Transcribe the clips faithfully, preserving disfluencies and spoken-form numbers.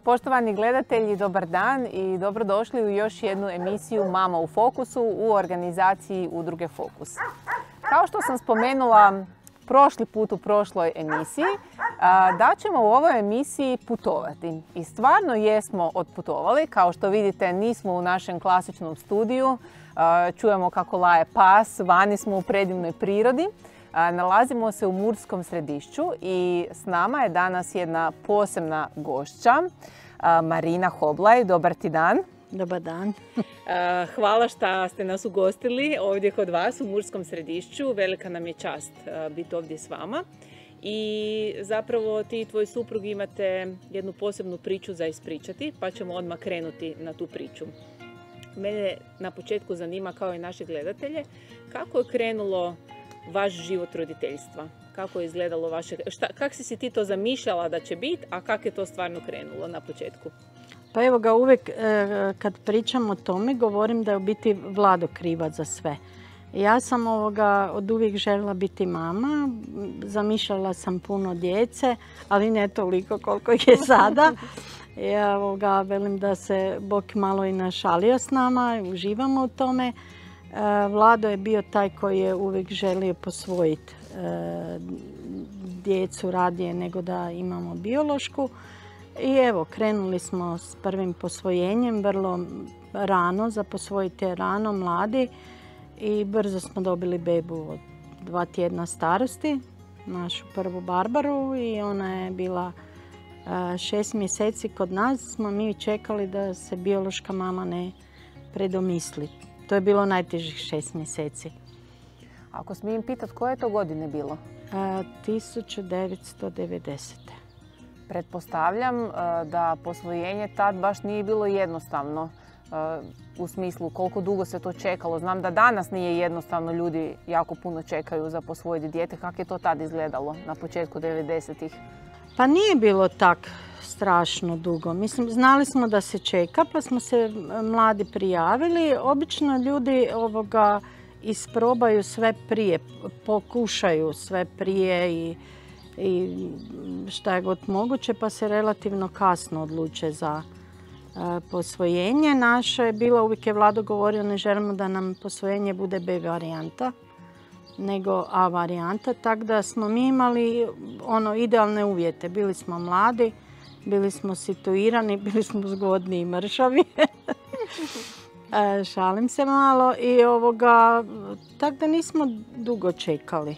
Poštovani gledatelji, dobar dan i dobrodošli u još jednu emisiju Mama u fokusu u organizaciji Udruge Fokus. Kao što sam spomenula prošli put u prošloj emisiji, da ćemo u ovoj emisiji putovati. I stvarno jesmo otputovali. Kao što vidite, nismo u našem klasičnom studiju. Čujemo kako laje pas, vani smo u predivnoj prirodi. Nalazimo se u Murskom Središću i s nama je danas jedna posebna gošća, Marina Hoblaj. Dobar ti dan. Dobar dan. Hvala što ste nas ugostili ovdje kod vas u Murskom Središću. Velika nam je čast biti ovdje s vama. I zapravo ti i tvoj suprug imate jednu posebnu priču za ispričati, pa ćemo odmah krenuti na tu priču. Mene na početku zanima, kao i naše gledatelje, kako je krenulo vaš život roditeljstva? Kako je izgledalo vaše... Šta, kak si si ti to zamišljala da će biti, a kako je to stvarno krenulo na početku? Pa evo ga, uvijek kad pričam o tome, govorim da je u biti Vlado krivac za sve. Ja sam ovoga od uvijek željela biti mama, zamišljala sam puno djece, ali ne toliko koliko je sada. Ja ovoga, velim da se Bog malo i našalio s nama, uživamo u tome. Vlado je bio taj koji je uvijek želio posvojiti djecu radije nego da imamo biološku. I evo, krenuli smo s prvim posvojenjem, vrlo rano, za posvojiti je rano, mladi. I brzo smo dobili bebu od dva tjedna starosti, našu prvu Barbaru, i ona je bila šest mjeseci kod nas. Smo mi čekali da se biološka mama ne predomisli. To je bilo najtežih šest mjeseci. Ako smijem pitati, koje je to godine bilo? tisuću devetsto devedesete. Pretpostavljam da posvojenje tad baš nije bilo jednostavno. U smislu koliko dugo se to čekalo. Znam da danas nije jednostavno, ljudi jako puno čekaju za posvojiti dijete. Kako je to tad izgledalo na početku devedesetih? Pa nije bilo tak strašno dugo. Mislim, znali smo da se čeka, pa smo se mladi prijavili. Obično ljudi ovoga isprobaju sve prije, pokušaju sve prije i, i šta je god moguće, pa se relativno kasno odluče za posvojenje. Naše je bilo, uvijek je Vlado govorio, ne želimo da nam posvojenje bude B varijanta, nego A varijanta, tako da smo mi imali ono idealne uvjete. Bili smo mladi, bili smo situirani, bili smo zgodni i mršavi. Šalim se malo i ovoga, tako da nismo dugo čekali.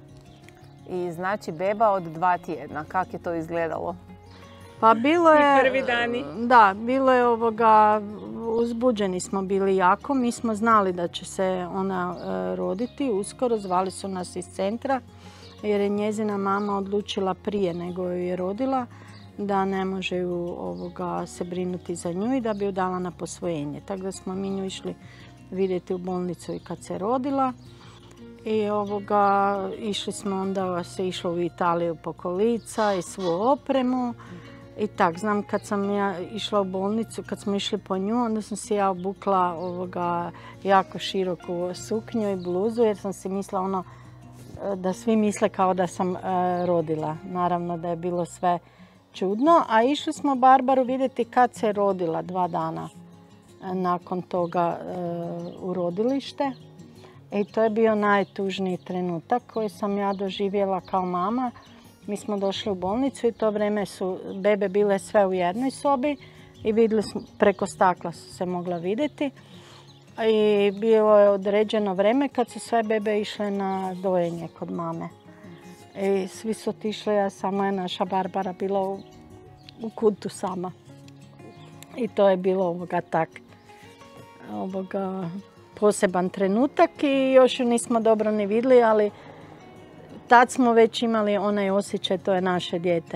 I znači beba od dva tjedna, kako je to izgledalo? Pa bilo je... I prvi dani? Da, bilo je ovoga, uzbuđeni smo bili jako. Mi smo znali da će se ona roditi uskoro, zvali su nas iz centra jer je njezina mama odlučila prije nego ju je rodila da ne može ju ovoga se brinuti za nju i da bi ju dala na posvojenje. Tako da smo mi nju išli vidjeti u bolnicu i kad se rodila. I ovoga, išli smo onda, se išlo u Italiju po kolica i svu opremu. I tak, znam kad sam ja išla u bolnicu, kad smo išli po nju, onda sam si ja obukla ovoga jako široku suknju i bluzu jer sam si mislila ono da svi misle kao da sam e, rodila. Naravno da je bilo sve čudno, a išli smo Barbaru vidjeti kad se rodila, dva dana nakon toga e, u rodilište. I to je bio najtužniji trenutak koji sam ja doživjela kao mama. Mi smo došli u bolnicu i to vrijeme su bebe bile sve u jednoj sobi i vidjeli smo, preko stakla su se mogla vidjeti. I bilo je određeno vrijeme kad su sve bebe išle na dojenje kod mame. I svi su otišli, a samo je naša Barbara bila u, u kutu sama. I to je bilo ovoga tak, ovoga poseban trenutak i još ju nismo dobro ni vidjeli, ali tad smo već imali onaj osjećaj, to je naše dijete.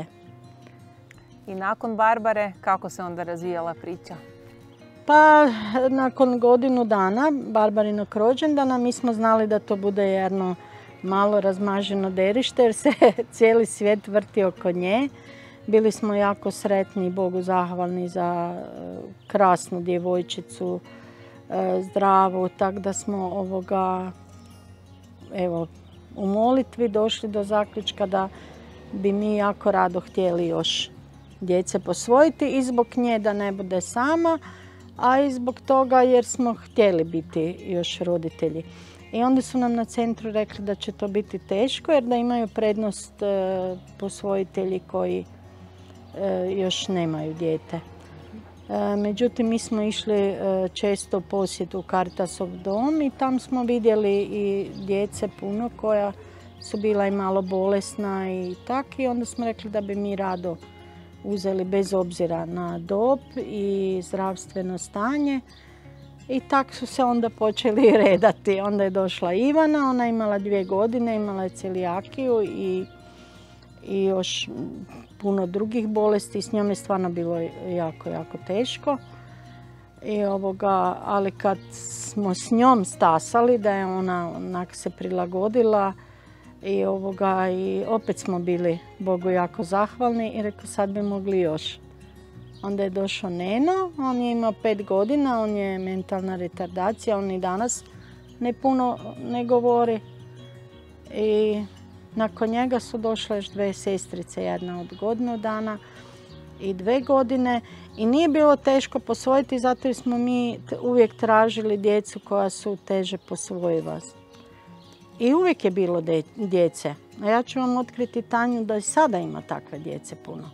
I nakon Barbare, kako se onda razvijala priča? Pa, nakon godinu dana Barbarinog rođendana mi smo znali da to bude jedno malo razmaženo derište jer se cijeli svijet vrti oko nje. Bili smo jako sretni i Bogu zahvalni za krasnu djevojčicu, zdravu, tako da smo ovoga, evo, u molitvi došli do zaključka da bi mi jako rado htjeli još djece posvojiti i zbog nje da ne bude sama, a i zbog toga jer smo htjeli biti još roditelji. I onda su nam na centru rekli da će to biti teško jer da imaju prednost posvojitelji koji još nemaju dijete. Međutim, mi smo išli često u posjetu u Caritasov dom i tam smo vidjeli i djece puno koja su bila i malo bolesna i tak. I onda smo rekli da bi mi rado uzeli bez obzira na dob i zdravstveno stanje. I tak su se onda počeli redati. Onda je došla Ivana, ona je imala dvije godine, imala je celijakiju i, i još puno drugih bolesti. S njom je stvarno bilo jako, jako teško. I ovoga, ali kad smo s njom stasali, da je ona onak se prilagodila i, ovoga, i opet smo bili Bogu jako zahvalni i rekao sad bi mogli još. Onda je došao Neno, on je imao pet godina, on je mentalna retardacija, on i danas ne puno ne govori. I nakon njega su došle još dve sestrice, jedna od godinu dana i dve godine. I nije bilo teško posvojiti zato jer smo mi uvijek tražili djecu koja su teže posvojiva. I uvijek je bilo djece. A ja ću vam otkriti tajnu da i sada ima takve djece puno.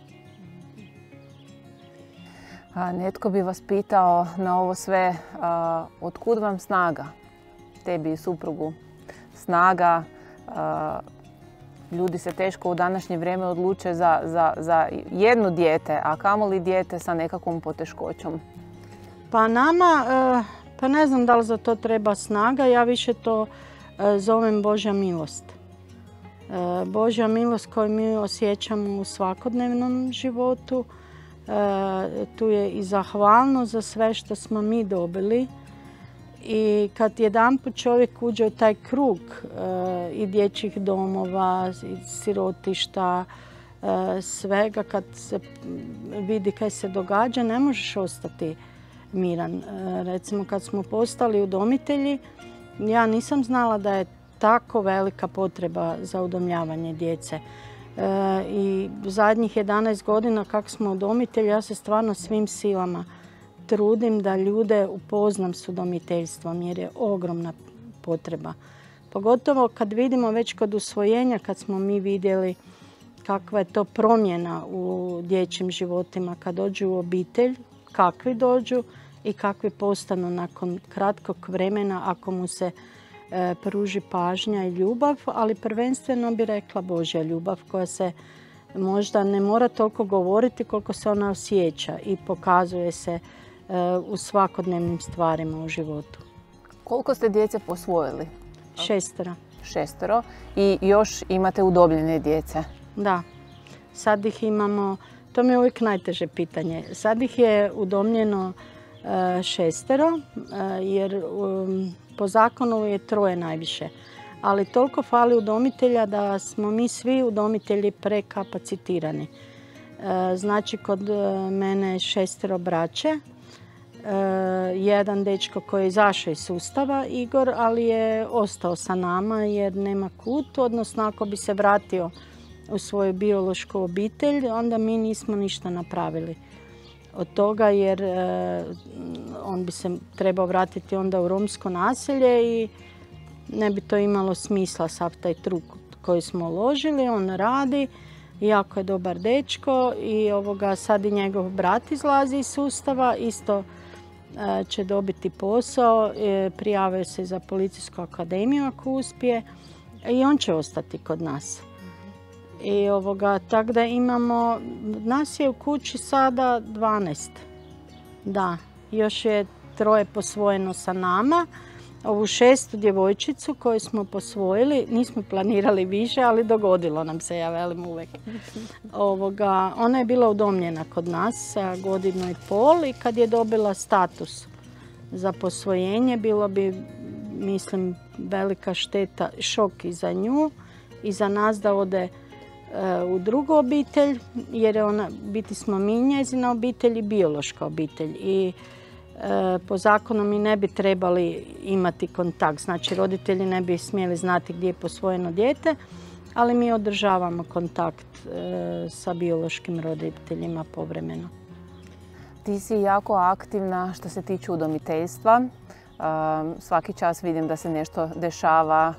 A, netko bi vas pitao na ovo sve, a, otkud vam snaga, tebi i suprugu? Snaga, a, ljudi se teško u današnje vrijeme odluče za, za, za jedno dijete, a kamoli dijete sa nekakvom poteškoćom. Pa nama, pa ne znam da li za to treba snaga, ja više to zovem Božja milost. Božja milost koju mi osjećamo u svakodnevnom životu. Tu je i zahvalnost za sve što smo mi dobili. I kad jedanput čovjek uđe u taj krug i dječjih domova, i sirotišta, svega, kad se vidi kaj se događa, ne možeš ostati miran. Recimo kad smo postali udomitelji, ja nisam znala da je tako velika potreba za udomljavanje djece. I zadnjih jedanaest godina kako smo udomitelji, ja se stvarno svim silama trudim da ljude upoznam s udomiteljstvom jer je ogromna potreba. Pogotovo kad vidimo već kod usvojenja, kad smo mi vidjeli kakva je to promjena u dječjim životima, kad dođu u obitelj, kakvi dođu i kakvi postanu nakon kratkog vremena ako mu se e, pruži pažnja i ljubav, ali prvenstveno bi rekla Božja ljubav koja se možda ne mora toliko govoriti koliko se ona osjeća i pokazuje se u svakodnevnim stvarima u životu. Koliko ste djece posvojili? Šestero. Šestero. I još imate udomljene djece? Da. Sad ih imamo, to mi je uvijek najteže pitanje, sad ih je udomljeno šestero jer po zakonu je troje najviše. Ali toliko fali udomitelja da smo mi svi udomitelji prekapacitirani. Znači kod mene je šestero braće. Jedan dečko koji je izašao iz sustava, Igor, ali je ostao sa nama jer nema kud, odnosno ako bi se vratio u svoju biološku obitelj, onda mi nismo ništa napravili od toga jer on bi se trebao vratiti onda u romsko naselje i ne bi to imalo smisla sav taj trud koji smo uložili. On radi, jako je dobar dečko i ovoga, sad i njegov brat izlazi iz sustava, isto će dobiti posao, prijavio se za policijsku akademiju ako uspije i on će ostati kod nas. I ovoga, tako da imamo, nas je u kući sada dvanaest. Da, još je troje posvojeno sa nama. Ovu šestu djevojčicu koju smo posvojili, nismo planirali više, ali dogodilo nam se, ja velim uvijek. Ovoga, ona je bila udomljena kod nas sa godinu i pol i kad je dobila status za posvojenje, bilo bi, mislim, velika šteta, šok i za nju i za nas da ode u drugu obitelj, jer je ona, biti smo mi njezina obitelj i biološka obitelj. I po zakonu mi ne bi trebali imati kontakt, znači roditelji ne bi smjeli znati gdje je posvojeno dijete, ali mi održavamo kontakt e, sa biološkim roditeljima povremeno. Ti si jako aktivna što se tiče udomiteljstva. Svaki čas vidim da se nešto dešava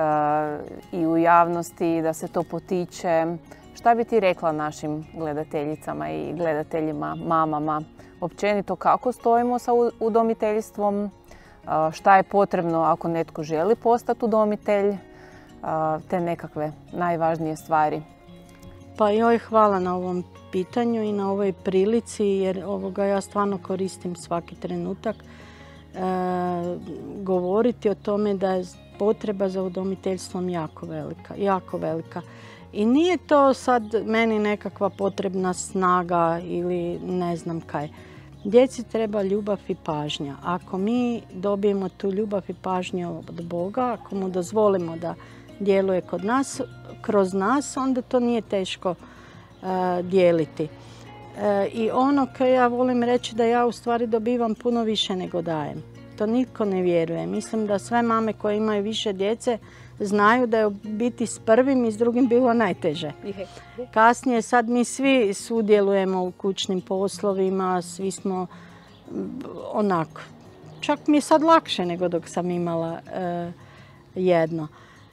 i u javnosti, da se to potiče. Šta bi ti rekla našim gledateljicama i gledateljima, mamama, općenito kako stojimo sa udomiteljstvom, šta je potrebno ako netko želi postati udomitelj, te nekakve najvažnije stvari? Pa joj, hvala na ovom pitanju i na ovoj prilici, jer ovoga ja stvarno koristim svaki trenutak e, govoriti o tome da je potreba za udomiteljstvom jako velika, jako velika. I nije to sad meni nekakva potrebna snaga ili ne znam kaj. Djeci treba ljubav i pažnja. Ako mi dobijemo tu ljubav i pažnju od Boga, ako mu dozvolimo da djeluje kod nas, kroz nas, onda to nije teško uh, dijeliti. Uh, I ono koje ja volim reći da ja u stvari dobivam puno više nego dajem. To nitko ne vjeruje. Mislim da sve mame koje imaju više djece znaju da je biti s prvim i s drugim bilo najteže. Kasnije sad mi svi sudjelujemo u kućnim poslovima, svi smo onako. Čak mi je sad lakše nego dok sam imala uh, jedno.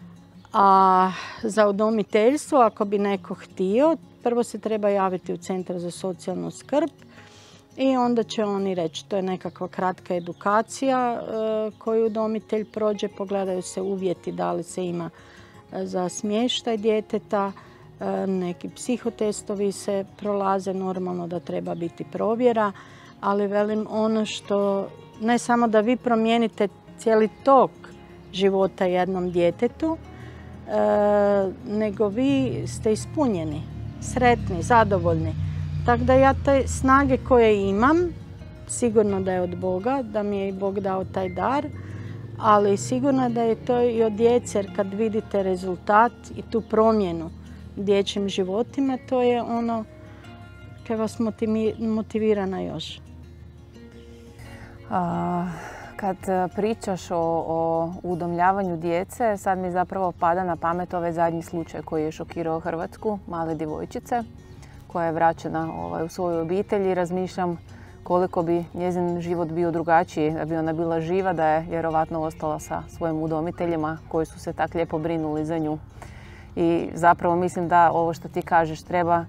A za udomiteljstvo, ako bi neko htio, prvo se treba javiti u Centar za socijalnu skrb i onda će oni reći, to je nekakva kratka edukacija e, koju udomitelj prođe, pogledaju se uvjeti da li se ima za smještaj djeteta, e, neki psihotestovi se prolaze, normalno da treba biti provjera, ali velim ono što, ne samo da vi promijenite cijeli tok života jednom djetetu, E, nego vi ste ispunjeni, sretni, zadovoljni. Tako da ja te snage koje imam, sigurno da je od Boga, da mi je i Bog dao taj dar, ali sigurno da je to i od djece, jer kad vidite rezultat i tu promjenu u dječjim životima, to je ono koje vas motivira na još. A... Kad pričaš o, o udomljavanju djece, sad mi zapravo pada na pamet ovaj zadnji slučaj koji je šokirao Hrvatsku, male djevojčice koja je vraćena ovaj, u svoju obitelj i razmišljam koliko bi njezin život bio drugačiji, da bi ona bila živa, da je vjerovatno ostala sa svojim udomiteljima koji su se tako lijepo brinuli za nju. I zapravo mislim da ovo što ti kažeš treba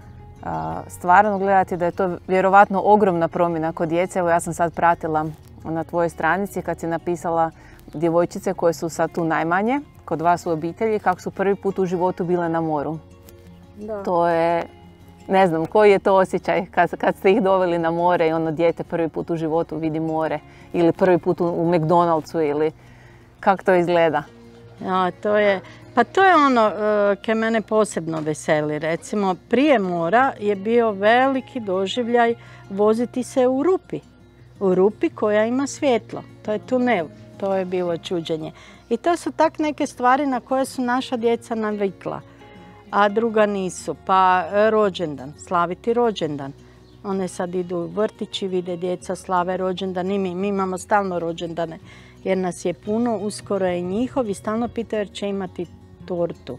a, stvarno gledati da je to vjerovatno ogromna promjena kod djece. Evo ja sam sad pratila na tvojoj stranici kad si napisala djevojčice koje su sad tu najmanje, kod vas u obitelji, kako su prvi put u životu bile na moru. Da. To je, ne znam, koji je to osjećaj kad, kad ste ih doveli na more i ono dijete prvi put u životu vidi more ili prvi put u, u McDonald'su ili kako to izgleda? Ja, to je, pa to je ono uh, ke mene posebno veseli. Recimo, prije mora je bio veliki doživljaj voziti se u rupi. U rupi koja ima svjetlo. To je tunel. To je bilo čuđenje. I to su tak neke stvari na koje su naša djeca navikla, a druga nisu. Pa rođendan, slaviti rođendan. One sad idu u vrtići, vide djeca slave rođendan i mi, mi imamo stalno rođendane jer nas je puno, uskoro je njihov i stalno pitaju jer će imati tortu.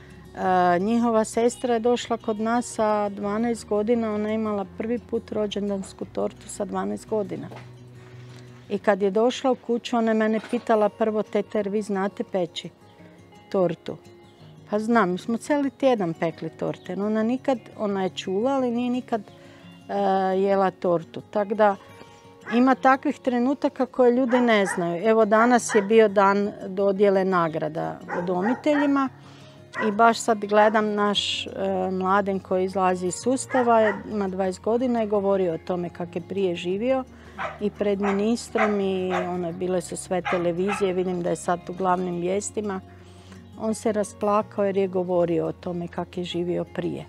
E, njihova sestra je došla kod nas sa dvanaest godina, ona je imala prvi put rođendansku tortu sa dvanaest godina. I kad je došla u kuću, ona je mene pitala prvo, tete, jer vi znate peći tortu? Pa znam, mi smo cijeli tjedan pekli torte. Ona nikad, ona je čula, ali nije nikad e, jela tortu. Tako da ima takvih trenutaka koje ljudi ne znaju. Evo danas je bio dan dodjele nagrada udomiteljima i baš sad gledam naš e, mladen koji izlazi iz sustava, ima dvadeset godina i govorio o tome kako je prije živio i pred ministrom i ono, bile su sve televizije, vidim da je sad u glavnim vijestima. On se rasplakao jer je govorio o tome kako je živio prije.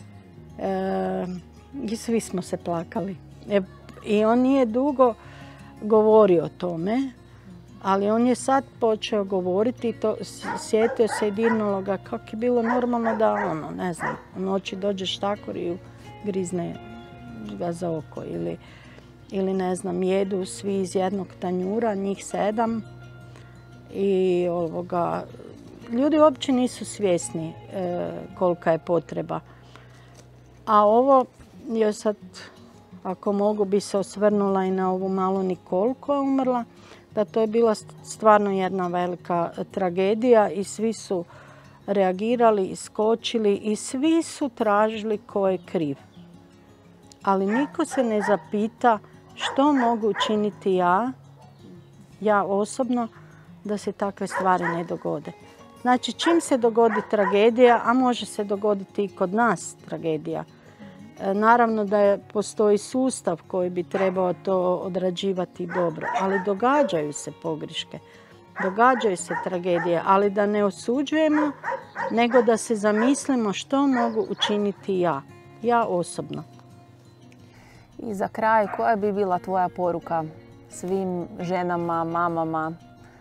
E, I svi smo se plakali. E, I on nije dugo govorio o tome, ali on je sad počeo govoriti i to sjetio se i dirnulo ga kako je bilo normalno da ono, ne znam, u noći dođe štakor i grizne ga za oko ili, ili ne znam, jedu svi iz jednog tanjura, njih sedam i ovoga, ljudi uopće nisu svjesni kolika je potreba. A ovo, ja sad, ako mogu, bi se osvrnula i na ovu malu Nikolu koja je umrla, da to je bila stvarno jedna velika tragedija i svi su reagirali, iskočili i svi su tražili ko je kriv. Ali niko se ne zapita što mogu učiniti ja, ja osobno, da se takve stvari ne dogode. Znači, čim se dogodi tragedija, a može se dogoditi i kod nas tragedija, naravno da je, postoji sustav koji bi trebao to odrađivati dobro, ali događaju se pogreške, događaju se tragedije, ali da ne osuđujemo, nego da se zamislimo što mogu učiniti ja, ja osobno. I za kraj, koja bi bila tvoja poruka svim ženama, mamama,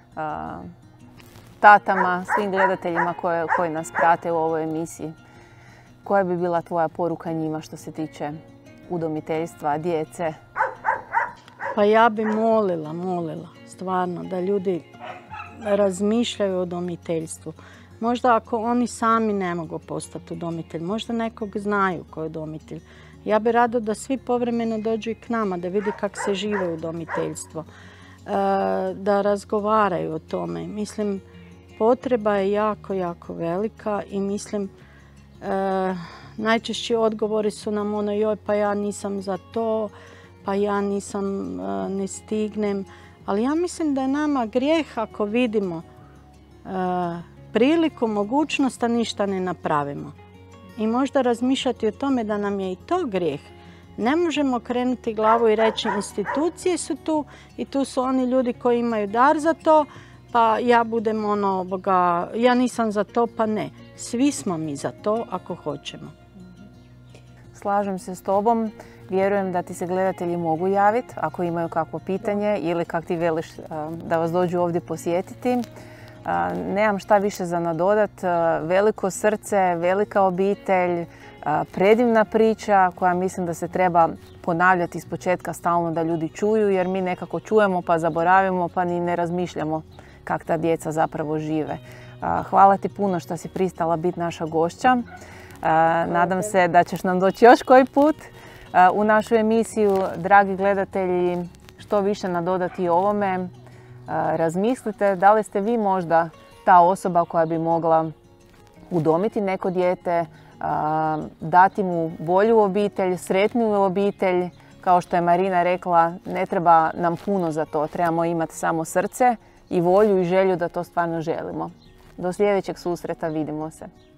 tatama, svim gledateljima koji, koji nas prate u ovoj emisiji? Koja bi bila tvoja poruka njima što se tiče udomiteljstva, djece? Pa ja bi molila, molila stvarno da ljudi razmišljaju o udomiteljstvu. Možda ako oni sami ne mogu postati udomitelj, možda nekog znaju ko je udomitelj. Ja bi rado da svi povremeno dođu i k nama, da vidi kako se žive u udomiteljstvo, da razgovaraju o tome. Mislim, potreba je jako, jako velika i mislim, E, najčešći odgovori su nam ono, joj, pa ja nisam za to, pa ja nisam, e, ne stignem. Ali ja mislim da je nama grijeh ako vidimo e, priliku, mogućnost, a ništa ne napravimo. I možda razmišljati o tome da nam je i to grijeh. Ne možemo krenuti glavu i reći institucije su tu i tu su oni ljudi koji imaju dar za to, pa ja budem ono, boga, ja nisam za to, pa ne. Svi smo mi za to ako hoćemo. Slažem se s tobom. Vjerujem da ti se gledatelji mogu javiti ako imaju kakvo pitanje ili kak ti veliš da vas dođu ovdje posjetiti. Nemam šta više za nadodat. Veliko srce, velika obitelj, predivna priča koja mislim da se treba ponavljati iz početka stalno da ljudi čuju, jer mi nekako čujemo pa zaboravimo pa ni ne razmišljamo kako ta djeca zapravo žive. Hvala ti puno što si pristala biti naša gošća. Nadam se da ćeš nam doći još koji put u našu emisiju. Dragi gledatelji, što više nadodati ovome, razmislite da li ste vi možda ta osoba koja bi mogla udomiti neko dijete, dati mu bolju obitelj, sretniju obitelj. Kao što je Marina rekla, ne treba nam puno za to, trebamo imati samo srce i volju i želju da to stvarno želimo. Do sljedećeg susreta, vidimo se.